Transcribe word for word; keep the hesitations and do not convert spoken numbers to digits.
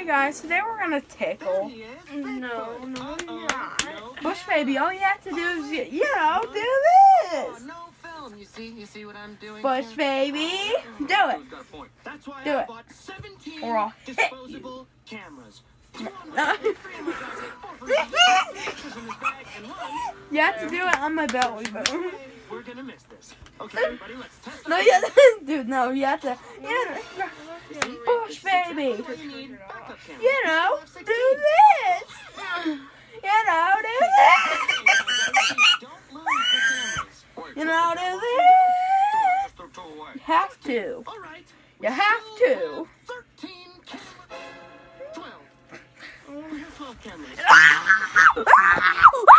Hey guys, today we're gonna tickle. No, no, not. Bushbaby, all you have to do is, you, you know, do this. No film. You see, you see what I'm doing? Bushbaby, do it. That's why Do I it. bought seventeen Or I'll hit disposable you. cameras. You have to do it on my belly button. We're gonna miss this. Okay, everybody, let's test. No, you dude, no, you have to. You Bushbaby, you know, do this. You know, do this. You know, do this. You have to. You have to. thirteen cameras. twelve. twelve cameras.